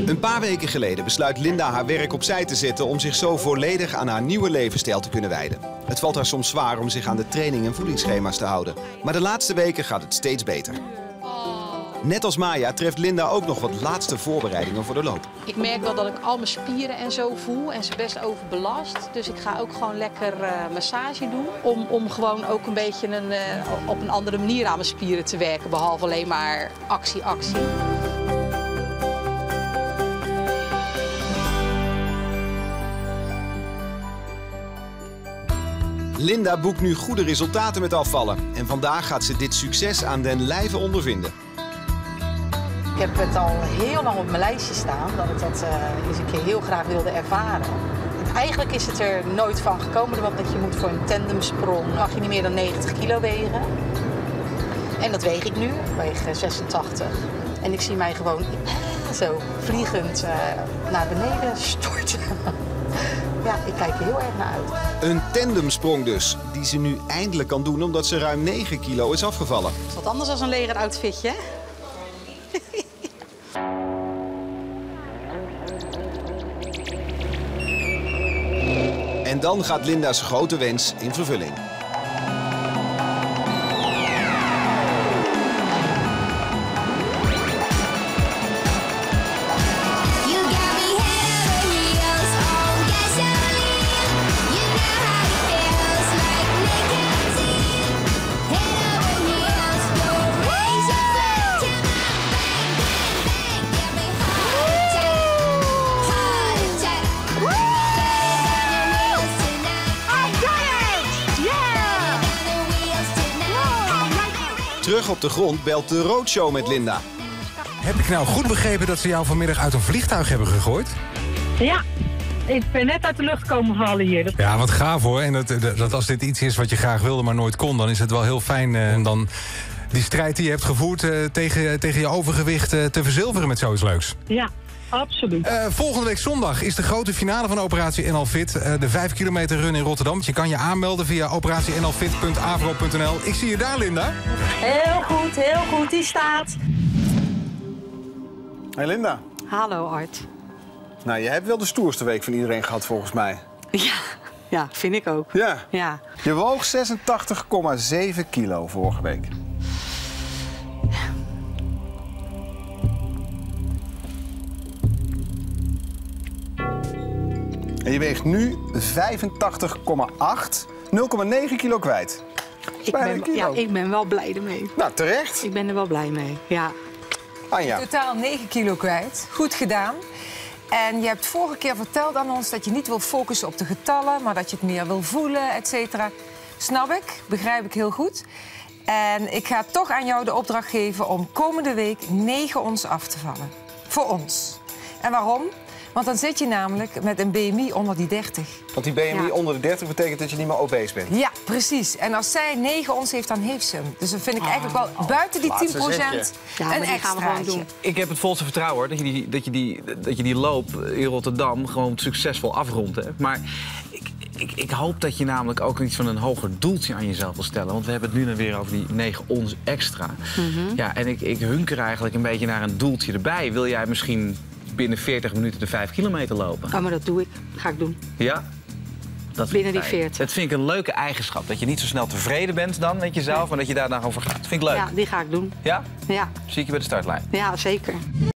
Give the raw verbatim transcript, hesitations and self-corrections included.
Een paar weken geleden besluit Linda haar werk opzij te zetten om zich zo volledig aan haar nieuwe levensstijl te kunnen wijden. Het valt haar soms zwaar om zich aan de training en voedingsschema's te houden. Maar de laatste weken gaat het steeds beter. Net als Maya treft Linda ook nog wat laatste voorbereidingen voor de loop. Ik merk wel dat ik al mijn spieren en zo voel en ze best overbelast. Dus ik ga ook gewoon lekker uh, massage doen. Om, om gewoon ook een beetje een, uh, op een andere manier aan mijn spieren te werken. Behalve alleen maar actie, actie. Linda boekt nu goede resultaten met afvallen. En vandaag gaat ze dit succes aan den lijve ondervinden. Ik heb het al heel lang op mijn lijstje staan dat ik dat uh, eens een keer heel graag wilde ervaren. En eigenlijk is het er nooit van gekomen, want dat je moet voor een tandemsprong mag je niet meer dan negentig kilo wegen. En dat weeg ik nu, ik weeg zesentachtig. En ik zie mij gewoon zo vliegend uh, naar beneden storten. Ja, ik kijk er heel erg naar uit. Een tandemsprong dus, die ze nu eindelijk kan doen omdat ze ruim negen kilo is afgevallen. Dat is wat anders dan een legeroutfitje, hè? En dan gaat Linda's grote wens in vervulling. Terug op de grond belt de Roadshow met Linda. Heb ik nou goed begrepen dat ze jou vanmiddag uit een vliegtuig hebben gegooid? Ja, ik ben net uit de lucht komen vallen hier. Ja, wat gaaf hoor. En dat, dat als dit iets is wat je graag wilde, maar nooit kon, dan is het wel heel fijn uh, om dan die strijd die je hebt gevoerd uh, tegen, tegen je overgewicht uh, te verzilveren met zoiets leuks. Ja. Absoluut. Uh, volgende week zondag is de grote finale van Operatie N L Fit. Uh, de vijf kilometer run in Rotterdam. Je kan je aanmelden via operatie n l fit punt avro punt n l. Ik zie je daar, Linda. Heel goed, heel goed. Die staat. Hey Linda. Hallo Art. Nou, je hebt wel de stoerste week van iedereen gehad volgens mij. Ja, ja, vind ik ook. Ja. Ja. Je woog zesentachtig komma zeven kilo vorige week. En je weegt nu vijfentachtig komma acht, nul komma negen kilo kwijt. Ik ben, ja, ik ben wel blij ermee. Nou, terecht. Ik ben er wel blij mee, ja. Anja. Totaal negen kilo kwijt. Goed gedaan. En je hebt vorige keer verteld aan ons dat je niet wil focussen op de getallen, maar dat je het meer wil voelen, et cetera. Snap ik, begrijp ik heel goed. En ik ga toch aan jou de opdracht geven om komende week negen ons af te vallen. Voor ons. En waarom? Want dan zit je namelijk met een B M I onder die dertig. Want die B M I Ja. onder de dertig betekent dat je niet meer obese bent. Ja, precies. En als zij negen ons heeft, dan heeft ze hem. Dus dat vind ik eigenlijk wel buiten die tien procent Ja, maar een die gaan we gewoon doen. Ik heb het volste vertrouwen hoor, dat je die, dat je die, dat je die loop in Rotterdam gewoon succesvol afrondt. Hè. Maar ik, ik, ik hoop dat je namelijk ook iets van een hoger doeltje aan jezelf wil stellen. Want we hebben het nu dan weer over die negen ons extra. Mm-hmm. Ja, en ik, ik hunker eigenlijk een beetje naar een doeltje erbij. Wil jij misschien binnen veertig minuten de vijf kilometer lopen? Oh, maar dat doe ik. Ga ik doen. Ja? Dat Binnen die veertig. Dat vind ik een leuke eigenschap. Dat je niet zo snel tevreden bent dan met jezelf, Nee. maar dat je daar dan over gaat. Dat vind ik leuk. Ja, die ga ik doen. Ja? Ja, Zie ik je bij de startlijn. ja zeker.